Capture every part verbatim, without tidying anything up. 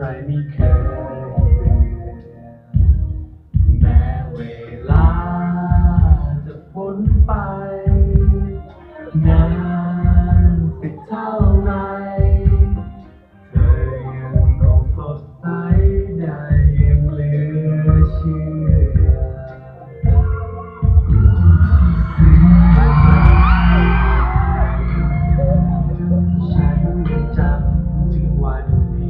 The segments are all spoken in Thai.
ไม่เคยเบื่อแม้เวลาจะพ้นไปนานสักเท่าไรเธอยังคงสดใสได้ยังเหลือเชื่อฉันยังจำถึงวันนี้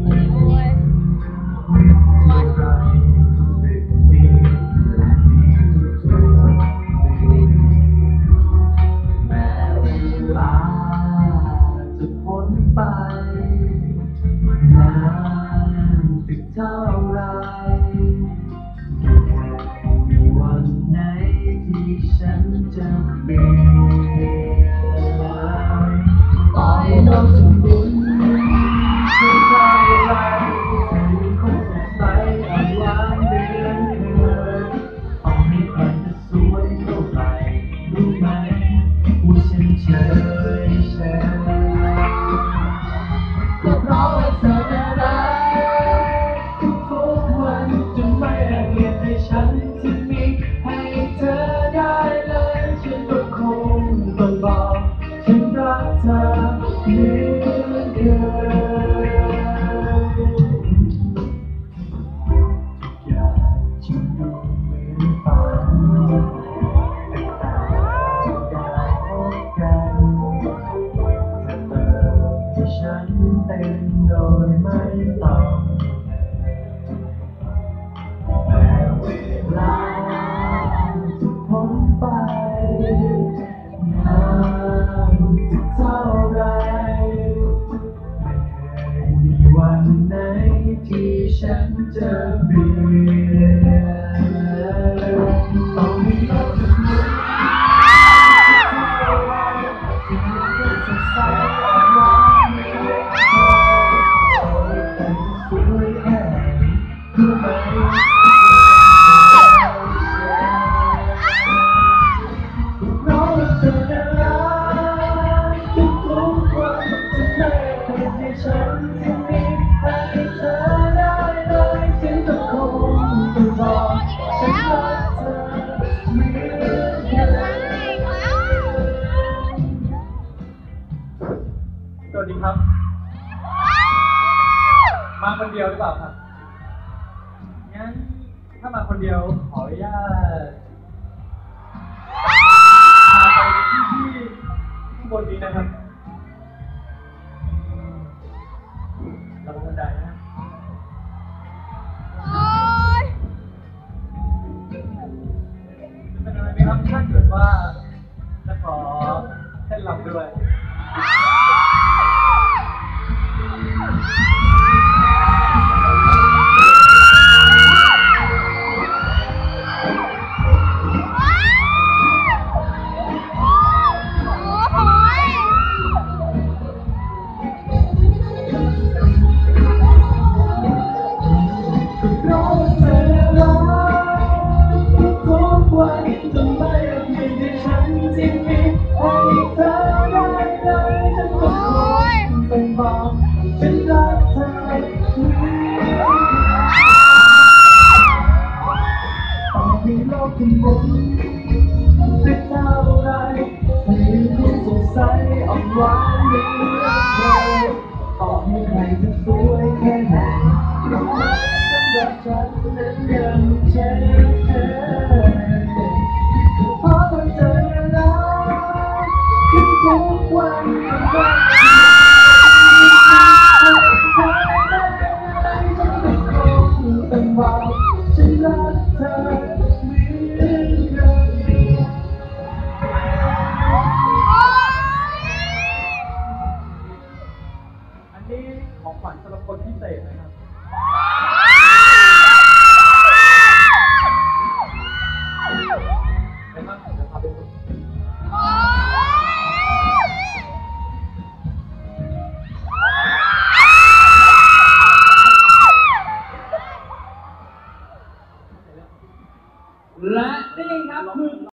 ที่เรารู้สึกดีและมีทุกๆปีแม้เวลาจะพ้นไปนานสักเท่าไรไม่เคยมีวันไหนที่ฉันจะเปลี่ยนเลยต่อให้โลกจะหมุนไม่เท่าไรเธอยังคงสดใสอ่อนหวานเหมือนเคยต่อให้ใครจะสวยเท่าไรรู้ไหมว่าฉันเฉยเฉยก็เพราะว่าเธอน่ารักทุกๆวันจนไม่อาจเปลี่ยนให้ฉันที่มีให้เธอได้เลยฉันก็คงต้องบอกฉันรักเธอเหมือนเคยทุกอย่างฉันดูเหมือนฝันแต่แต่จะได้พบกันเธอเติมให้ฉันเต็มโดยไม่ต้องแม้เวลาจะพ้นไปนานสักเท่าไรไม่เคยมีวันไหนที่ฉันจะเปลี่ยนต้องมีโลกจะหมุนเท่าไรที่มันจะสดใสอ่อนหวานเหมือนเคยต่อให้ใครจะสวยแค่ไหนรู้ไหมเพราะว่าเธอน่ารักทุกๆวันจะไม่เปลี่ยนให้ฉันที่มีให้เธอได้เลยฉันก็คงต้องบอกฉันรักเธอเหมือนเคยสวัสดีครับ มาคนเดียวหรือเปล่าครับ งั้นถ้ามาคนเดียวขออนุญาตพาไปในที่ที่ข้างบนนี้นะครับระวังบันไดนะจะเป็นอะไรไหมครับถ้าเกิดว่าจะขอเต้นรำด้วยฉันรักเธอต่อให้โลกจะหมุนไม่เท่าไรเธอยังคงสดใสอ่อนหวานเหมือนเคยต่อให้ใครจะสวยแค่ไหนรู้ไหมสำหรับฉันนั้นยังเฉยเฉยเพราะว่าเธอน่ารักทุกๆวันทุกวันฉันรักเธอเหมือนเคยอันนี้ของขวัญสำหรับคนพิเศษนะครับเป็นมากเดี๋ยวพาไปดูและนี่ครับคือ